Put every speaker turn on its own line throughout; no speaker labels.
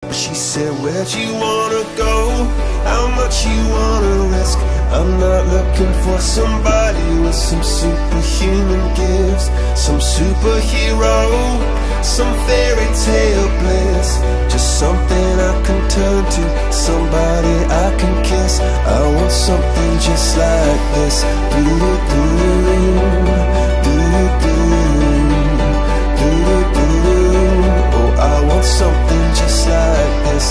She said, where'd you wanna go? How much you wanna risk? I'm not looking for somebody with some superhuman gifts, some superhero, some fairy tale bliss. Just something I can turn to, somebody I can kiss. I want something just like this. Oh, I want something just like this.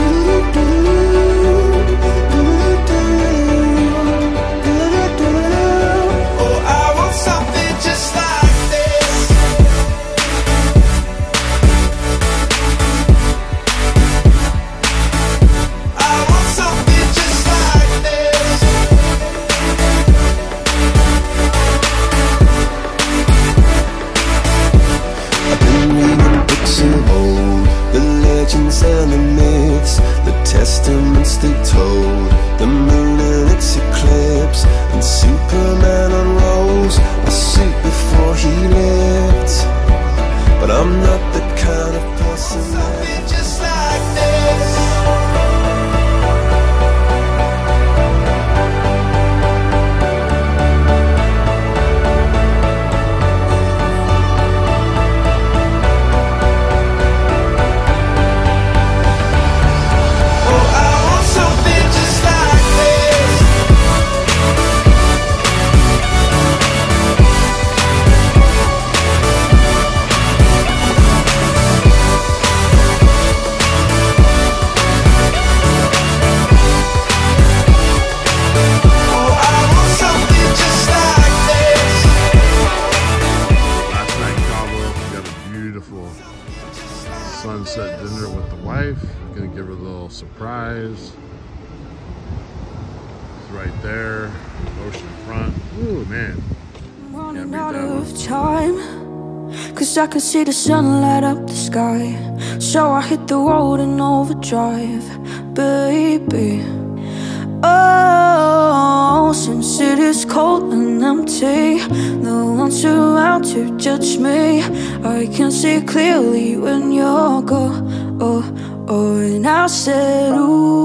And the myths, the testaments they told, the moon and its eclipse, and Superman unrolls a suit before he lived. But I'm not the kind of person something just like this.
Sunset dinner with the wife. Gonna give her a little surprise. It's right there, ocean front. Ooh, man.
Running out of time, 'cause I can see the sun light up the sky. So I hit the road in overdrive, baby. Oh, since it is cold and empty, no one's around to judge me. I can see clearly when you're gone. And I said,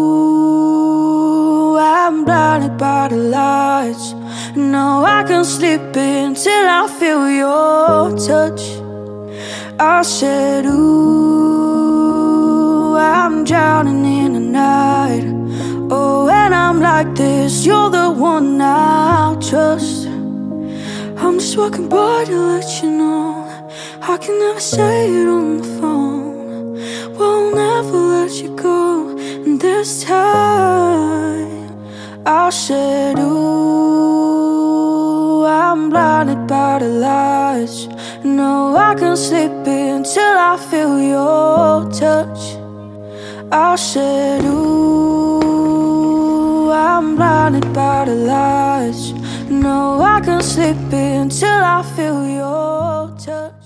ooh, I'm blinded by the lights. No, I can't sleep until I feel your touch. I said, ooh, I'm drowning in the night. Oh, when I'm like this, you're the one I trust. I'm just walking by to let you know I can never say it on the phone. Won't never let you go. And this time I said, ooh, I'm blinded by the lights. No, I can't sleep until I feel your touch. I said, ooh, I'm blinded by the lights. No, I can't sleep until I feel your touch.